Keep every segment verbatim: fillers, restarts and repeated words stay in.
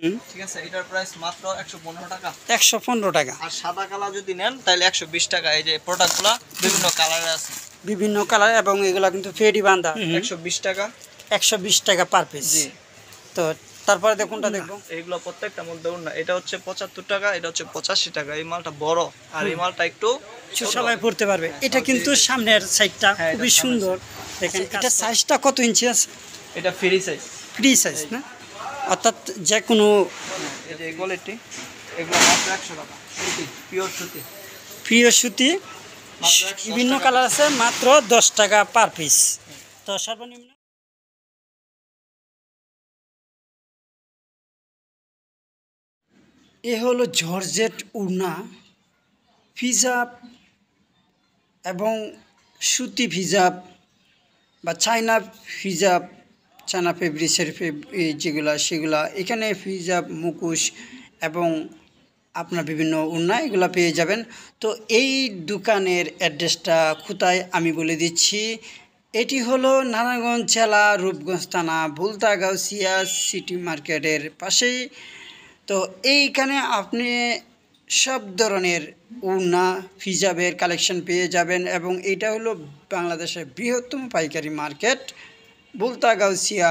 ঠিক আছে, এটার প্রাইস মাত্র একশো পনেরো টাকা। একশো পনেরো টাকা। আর সাদা কালার যদি নেন তাহলে একশো বিশ টাকা। এই যে প্রোডাক্টগুলো বিভিন্ন কালারে আছে, বিভিন্ন কালার, এবং এগুলা কিন্তু ফেডি বান্ধা। একশো বিশ টাকা। একশো বিশ টাকা পার পিস। জি। তো তারপরে দেখুনটা দেখবো, এইগুলো প্রত্যেকটা মধ্যে না, এটা হচ্ছে পঁচাত্তর টাকা, এটা হচ্ছে পঁচাশি টাকা। এই মালটা বড় আর এই মালটা একটু সবাই পড়তে পারবে। এটা কিন্তু সামনের সাইডটা খুবই সুন্দর। দেখেন এটা সাইজটা কত ইঞ্চি আছে? এটা ফ্রি সাইজ। ফ্রি সাইজ না, অর্থাৎ যে কোনো এই যে কোয়ালিটি, এগুলো মাত্র একশো টাকা। সুতি, পিওর সুতি। পিওর সুতি, বিভিন্ন কালার আছে, মাত্র দশ টাকা পার পিস। তো সর্বনিম্ন এ হলো জর্জেট উড়না, হিজাব এবং সুতি হিজাব বা চায়না হিজাব, চায়না ফেব্রিক্সের যেগুলা সেগুলা এখানে হিজাব, মুখোশ এবং আপনার বিভিন্ন উড়না এগুলো পেয়ে যাবেন। তো এই দোকানের অ্যাড্রেসটা কোথায় আমি বলে দিচ্ছি। এটি হলো নারায়ণগঞ্জ জেলা, রূপগঞ্জ থানা, ভুলতাগাউসিয়া সিটি মার্কেটের পাশেই। তো এইখানে আপনি সব ধরনের উড়না হিজাবের কালেকশন পেয়ে যাবেন, এবং এটা হলো বাংলাদেশের বৃহত্তম পাইকারি মার্কেট, ভুলতাগাউসিয়া,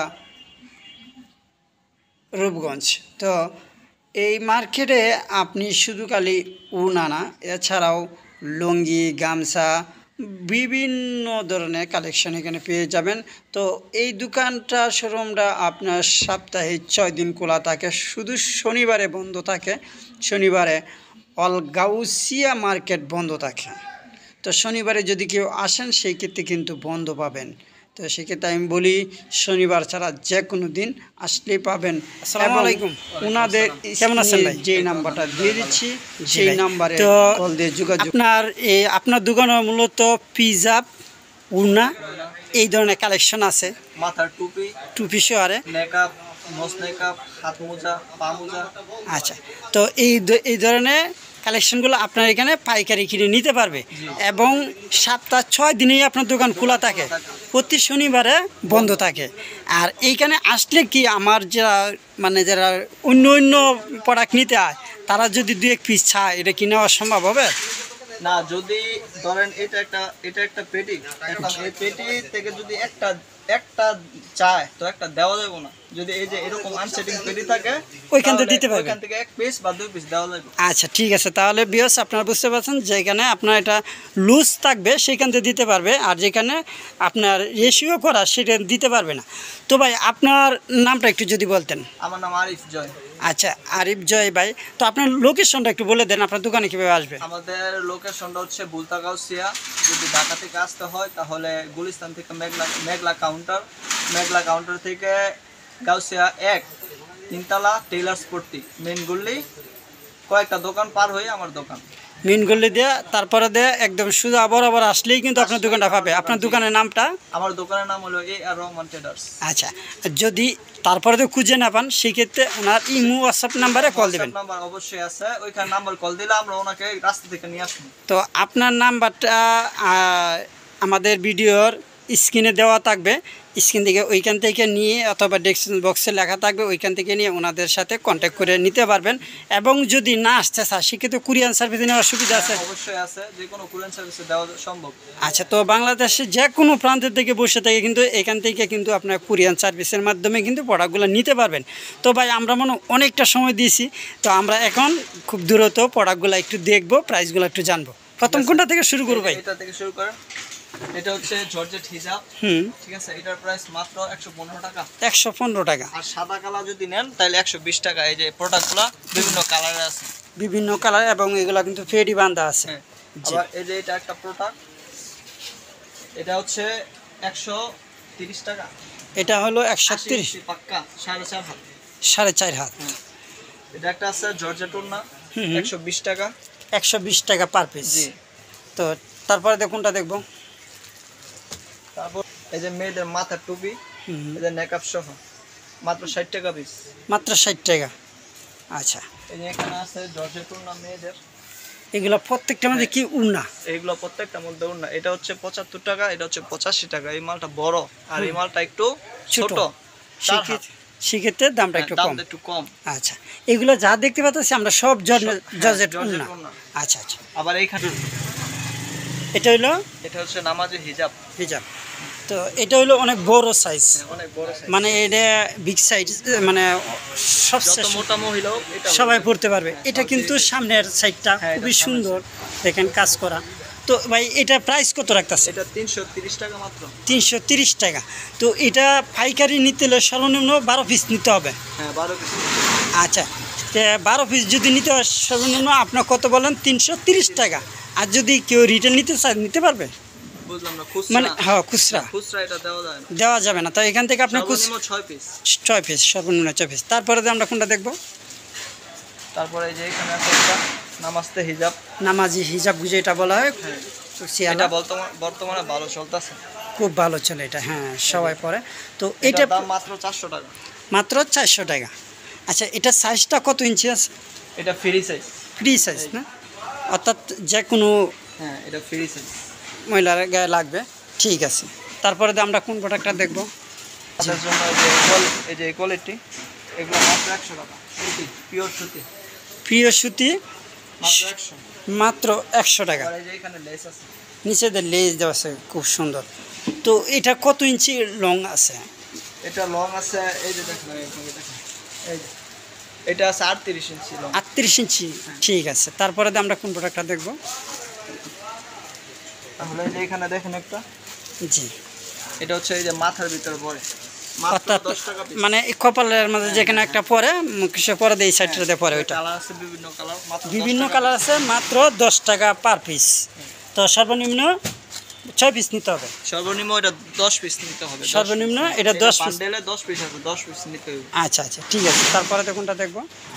রূপগঞ্জ। তো এই মার্কেটে আপনি শুধু খালি উড়না না, এছাড়াও লুঙ্গি, গামছা, বিভিন্ন ধরনের কালেকশন এখানে পেয়ে যাবেন। তো এই দোকানটা, শোরুমটা আপনার সপ্তাহে ছয় দিন খোলা থাকে, শুধু শনিবারে বন্ধ থাকে। শনিবারে অল গাউসিয়া মার্কেট বন্ধ থাকে। তো শনিবারে যদি কেউ আসেন সেই ক্ষেত্রে কিন্তু বন্ধ পাবেন। তো সেক্ষেত্রে আমি বলি শনিবার ছাড়া যে কোনো দিন আসলেই পাবেন। আসসালামু আলাইকুম। ওনাদের কেমন আছেন ভাই? যে নাম্বারটা দিয়ে দিচ্ছি সেই নাম্বারে কল দিয়ে যোগাযোগ। আপনার এই আপনার দোকানে মূলত হিজাব, উড়না এই ধরনের কালেকশন আছে, মাথার টুপি, টুপি সহারে মেকআপ, নস মেকআপ, হাত মোজা, পা মোজা। আচ্ছা, তো এই এই ধরনের কালেকশনগুলো আপনার এখানে পাইকারি কিনে নিতে পারবে, এবং সপ্তাহ ছয় দিনেই আপনার দোকান খোলা থাকে, প্রতি শনিবারে বন্ধ থাকে। আর এইখানে আসলে কি আমার যারা মানে যারা অন্য অন্য প্রোডাক্ট নিতে হয়, তারা যদি দু এক পিস চায়, এটা কি নেওয়া সম্ভব হবে? না, যদি ধরেন এটা একটা এটা একটা পেটি, এখন এই পেটি থেকে যদি একটা একটা চায় তো একটা দেওয়া যাবে না। যদি এই যে এরকম আনসেটিং পেটি থাকে ওইখান থেকে দিতে পারবেন, ওইখান থেকে এক পিস বা দুই পিস দেওয়া যাবে। আচ্ছা ঠিক আছে, তাহলে ভিউয়ার্স আপনারা বুঝতে পারছেন, যেখানে আপনার এটা লুজ থাকবে সেখান থেকে দিতে পারবে, আর যেখানে আপনার রেশিও করা সেটা দিতে পারবে না। তো ভাই আপনার নামটা একটু যদি বলতেন। আমার নাম আরিফ জয়। আচ্ছা আরিফ জয় ভাই, তো আপনার লোকেশনটা একটু বলে দেন, আপনার দোকানে কীভাবে আসবে? আমাদের লোকেশনটা হচ্ছে ভুলতাগাউসিয়া। যদি ঢাকা থেকে আসতে হয় তাহলে গুলিস্তান থেকে মেঘলা মেঘলা কাউন্টার, মেঘলা কাউন্টার থেকে গাউসিয়া এক, তিনতলা, টেইলার্স পট্টি, মেন গল্লি, কয়েকটা দোকান পার হয়ে আমার দোকান। মেন গল্লি দিয়ে তারপরে দিয়ে একদম সোজা বরাবর আসলেই কিন্তু আপনার দোকানটা পাবে। আপনার দোকানের নামটা? আমার দোকানের নাম হলো এ আর রহমান ট্রেডার্স। আচ্ছা, যদি তারপরে তো খুঁজে না পান সেক্ষেত্রে ওনার ইমো হোয়াটসঅ্যাপ নাম্বারে কল দেবেন। নাম্বার অবশ্যই আছে, ওইখানে নাম্বার কল দিলে আমরা ওনাকে রাস্তা থেকে নিয়ে আসবো। তো আপনার নাম্বারটা আমাদের ভিডিওর স্ক্রিনে দেওয়া থাকবে, স্ক্রিন থেকে ওইখান থেকে নিয়ে অথবা ডেসক্রিপশন বক্সে লেখা থাকবে, ওইখান থেকে নিয়ে ওনাদের সাথে কন্ট্যাক্ট করে নিতে পারবেন। এবং যদি না আসতে চায় সেক্ষেত্রে কুরিয়ার সার্ভিস নেওয়ার সুবিধা আছে? অবশ্যই আছে, যে কোনো কুরিয়ার সার্ভিসে দেওয়া সম্ভব। আচ্ছা, তো বাংলাদেশে যে কোনো প্রান্তের থেকে বসে থেকে কিন্তু এখান থেকে কিন্তু আপনার কুরিয়ার সার্ভিসের মাধ্যমে কিন্তু প্রোডাক্টগুলো নিতে পারবেন। তো ভাই আমরা মনে অনেকটা সময় দিয়েছি, তো আমরা এখন খুব দ্রুত প্রোডাক্টগুলো একটু দেখবো, প্রাইসগুলো একটু জানবো। প্রথম কোনটা থেকে শুরু করবো ভাই? এটা থেকে শুরু করেন। এটা হচ্ছে জর্জেট হিজাব। হুম, ঠিক আছে, এটার প্রাইস মাত্র একশো পনেরো টাকা। একশো পনেরো টাকা। আর সাদা কালার যদি নেন তাহলে একশো বিশ টাকা। এই যে প্রোডাক্টগুলো বিভিন্ন কালারে আছে, বিভিন্ন কালার, এবং এগুলো কিন্তু ফেডি বান্ধা আছে। আবার এই যে এটা একটা প্রোডাক্ট, এটা হচ্ছে একশো তিরিশ টাকা। এটা হলো একশো তিরিশ পাক্কা, সাড়ে চার হাত। সাড়ে চার হাত। এটা একটা আছে জর্জেট ওড়না, একশো বিশ টাকা। একশো বিশ টাকা পার পিস। জি। তো তারপরে দেখুনটা দেখবো। তারপর এই যে মেয়েদের মাথার টুপি, এই যে মেকআপ সহ, মাত্র ষাট টাকা পিস। মাত্র ষাট টাকা। আচ্ছা, এই যে এখানে আছে জর্জেট ওড়না মেয়েদের। এগুলো প্রত্যেকটা মধ্যে কি উড়না? এইগুলো প্রত্যেকটার মধ্যে উড়না। এটা হচ্ছে পঁচাত্তর টাকা, এটা হচ্ছে পঁচাশি টাকা। এই মালটা বড় আর এই মালটা একটু ছোট। সেক্ষেত্রে দামটা একটু কম। দামটা একটু কম। আচ্ছা, এগুলো যা দেখতে পাচ্ছি আমরা সব জর্জেট ওড়না। আচ্ছা আচ্ছা। আবার এইখানে এটা হলো এটা হচ্ছে নামাজি হিজাব। হিজাব। তো এটা হলো অনেক বড় সাইজ, অনেক বড় সাইজ, মানে এটা বিগ সাইজ, মানে যত মোটা মহিলাও এটা সবাই পড়তে পারবে। এটা কিন্তু সামনের সাইডটা খুবই সুন্দর, দেখেন কাজ করা। তো ভাই এটা প্রাইস কত রাখতেছে? এটা তিনশো তিরিশ টাকা মাত্র। তিনশো তিরিশ টাকা। তো এটা পাইকারি নিতে হলে সর্বনিম্ন বারো পিস নিতে হবে। হ্যাঁ, বারো পিস। আচ্ছা, বারো পিস যদি নিতে হয় সর্বনিম্ন আপনার কত বলেন? তিনশো তিরিশ টাকা। আর যদি কেউ রিটেল নিতে চায় নিতে পারবে? বুঝলাম না, খুচরা মানে হ্যাঁ, খুচরা খুচরা এটা দেওয়া যায় না, দেওয়া যাবে না। তো এখান থেকে আপনি সর্বনিম্ন ছয় পিস। ছয় পিস সর্বনিম্ন ছয় পিস। তারপরে আমরা কোনটা দেখব? তারপরে এই যে এখানে আছে একটা নামাজতে হিজাব, নামাজি হিজাব বুঝে এটা বলা হয়। এটা বর্তমানে বর্তমানে ভালো চলতেছে, খুব ভালো চলে এটা। হ্যাঁ, সবাই পরে। তো এটা এটা দাম মাত্র চারশো টাকা। মাত্র চারশো টাকা। আচ্ছা, এটা সাইজটা কত ইঞ্চি আছে? এটা ফ্রি সাইজ। ফ্রি সাইজ না, অর্থাৎ যে কোনো হ্যাঁ, এটা ফ্রি সাইজ মহিলার গায়ে লাগবে। ঠিক আছে। তারপরে আমরা কোন প্রোডাক্টটা দেখব? তাদের জন্য এই যে কোয়াল এই যে কোয়ালিটি, এগুলো মাত্র একশো টাকা। সুতি, পিওর সুতি, প্রিয় সুতি মাত্র একশো। মাত্র একশো টাকা। আর এই যে এখানে লেস আছে, নিচেদের লেজ দেওয়া আছে, খুব সুন্দর। তো এটা কত ইঞ্চি লং আছে? এটা লং আছে এই যে দেখেন, এই যে এটা আছে আটত্রিশ ইঞ্চি লং। আটত্রিশ ইঞ্চি। ঠিক আছে। তারপরে আমরা কোন প্রোডাক্টটা দেখব? তাহলে এই যে এখানে দেখেন একটা, জি, এটা হচ্ছে এই যে মাথার ভিতরে পড়ে, অর্থাৎ মানে কপালের মাঝে যেখানে একটা পরে মুখে পরে দেয়, এই সাইডটাতে পরে। ওইটা কালার আছে বিভিন্ন কালার, মাত্র বিভিন্ন কালার আছে, মাত্র দশ টাকা পার পিস। তো সর্বনিম্ন ছয় পিস নিতে হবে। সর্বনিম্ন এটা দশ পিস নিতে হবে। সর্বনিম্ন এটা দশ পিস। বান্ডেলে দশ পিস আছে, দশ পিস নিতে হবে। আচ্ছা আচ্ছা, ঠিক আছে। তারপরে কোনটা দেখব?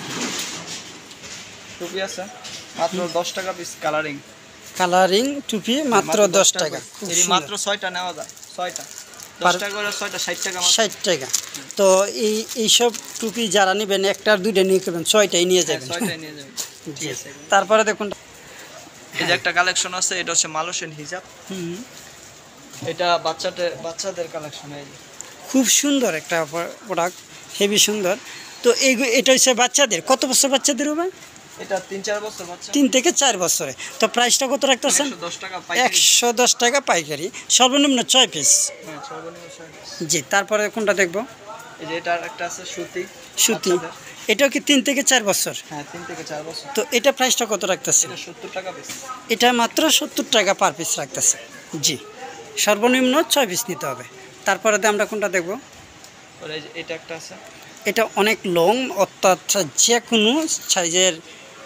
টুপি আছে মাত্র দশ টাকা পিস, কালারিং কালারিং টুপি মাত্র দশ টাকা। এই মাত্র ছয়টা নেওয়া যায়, ছয়টা দশ টাকা করে, ছয়টা ষাট টাকা। ষাট টাকা। তো এই এইসব টুপি যারা নেবেন একটার দুইটা নিয়ে করবেন, ছয়টাই নিয়ে যাবেন। ছয়টাই নিয়ে যাবেন। ঠিক আছে। তারপরে দেখুন এই যে একটা কালেকশন আছে, এটা হচ্ছে মালয়েশিয়ান হিজাব। হুম, এটা বাচ্চাদের বাচ্চাদের কালেকশন। এই যে খুব সুন্দর একটা প্রোডাক্ট, হেভি সুন্দর। তো এই এটা হচ্ছে বাচ্চাদের, কত বছর বাচ্চাদের হবে? এটা তিন চার বছর বাচ্চা, তিন থেকে চার বছরে। তো প্রাইসটা কত রাখতেছেন? একশো দশ টাকা পাইকারি, সর্বনিম্ন ছয় পিস। জি। তারপরে কোনটা দেখব? এই যে এটা একটা আছে সুতি। সুতি, এটাও কি তিন থেকে চার বছর? হ্যাঁ, তিন থেকে চার বছর। তো এটা প্রাইসটা কত রাখতেছে? এটা সত্তর টাকা পিস। এটা মাত্র সত্তর টাকা পার পিস রাখতেছে। জি, সর্বনিম্ন ছয় পিস নিতে হবে। তারপরে আমরা কোনটা দেখব? এটা একটা আছে, এটা অনেক লং, অর্থাৎ যে কোনো সাইজের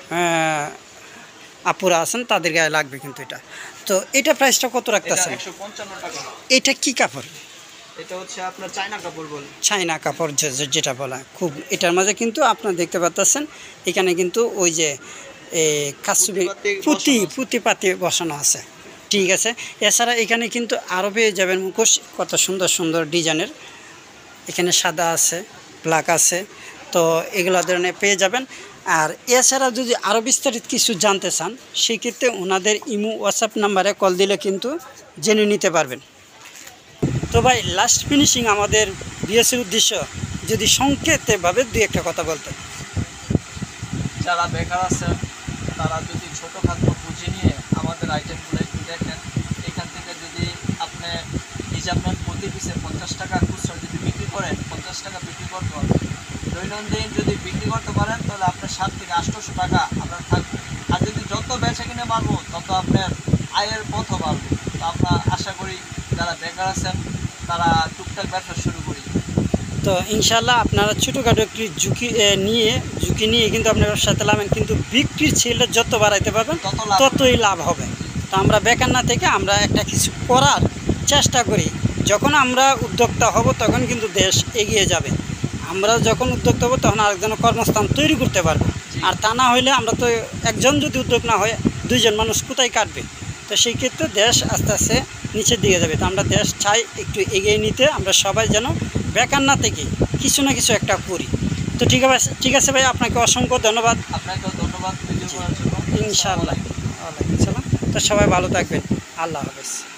আপুরা আছেন তাদের গায়ে লাগবে কিন্তু এটা। তো এটা প্রাইসটা কত রাখতেছে? একশো পঞ্চান্ন টাকা। এটা কি কাপড়? এটা হচ্ছে আপনার চায়না কাপড় বলে, চায়না কাপড় যেটা বলা। খুব এটার মাঝে কিন্তু আপনারা দেখতে পাচ্ছেন এখানে কিন্তু ওই যে কাসুবি পুঁতি পুঁতি পাতি বসানো আছে। ঠিক আছে। এছাড়া এখানে কিন্তু আরও পেয়ে যাবেন মুখোশ, কত সুন্দর সুন্দর ডিজাইনের। এখানে সাদা আছে, ব্ল্যাক আছে, তো এগুলো ধরনের পেয়ে যাবেন। আর এছাড়া যদি আরও বিস্তারিত কিছু জানতে চান, সেক্ষেত্রে ওনাদের ইমো হোয়াটসঅ্যাপ নাম্বারে কল দিলে কিন্তু জেনে নিতে পারবেন। তো ভাই, লাস্ট ফিনিশিং আমাদের বিএসির উদ্দেশ্য যদি সংক্ষেপভাবে দুই একটা কথা বলতেন। যারা বেকার আছে তারা যদি ছোটোখাটো পুঁজি নিয়ে আমাদের আইটেমগুলো একটু দেখেন, এখান থেকে যদি আপনি হিজাব নেন প্রতি পিসে পঞ্চাশ টাকা খুচরা যদি বিক্রি করেন, পঞ্চাশ টাকা বিক্রি করতে হবে। দৈনন্দিন যদি বিক্রি করতে পারেন তাহলে আপনার সাত থেকে আটশোশো টাকা আপনার থাকবে। আর যদি যত বেচা কিনে বাড়বো তত আপনার আয়ের পথও বাড়বে। তো আমরা আশা করি যারা বেকার আছেন তারা টুকটাক ব্যবসা শুরু করি। তো ইনশাল্লাহ আপনারা ছোটোখাটো একটি ঝুঁকি নিয়ে ঝুঁকি নিয়ে কিন্তু আপনার ব্যবসাতে লাভেন, কিন্তু বিক্রির ছেলে যত বাড়াইতে পারবেন ততই লাভ হবে। তো আমরা বেকার না থেকে আমরা একটা কিছু করার চেষ্টা করি। যখন আমরা উদ্যোক্তা হব তখন কিন্তু দেশ এগিয়ে যাবে। আমরা যখন উদ্যোক্তা হব তখন আরেকজনের কর্মস্থান তৈরি করতে পারবো। আর তা না হইলে আমরা তো একজন যদি উদ্যোগ না হয় দুইজন মানুষ কোথায় কাটবে? তো সেই ক্ষেত্রে দেশ আস্তে আস্তে নিচের দিকে যাবে। তো আমরা দেশ চাই একটু এগিয়ে নিতে, আমরা সবাই যেন বেকার না থেকে কিছু না কিছু একটা করি। তো ঠিক আছে ঠিক আছে ভাই, আপনাকে অসংখ্য ধন্যবাদ। আপনাকেও ধন্যবাদ। ইনশাআল্লাহ। ওয়ালাইকুম আসসালাম। তো সবাই ভালো থাকবেন। আল্লাহ হাফেজ।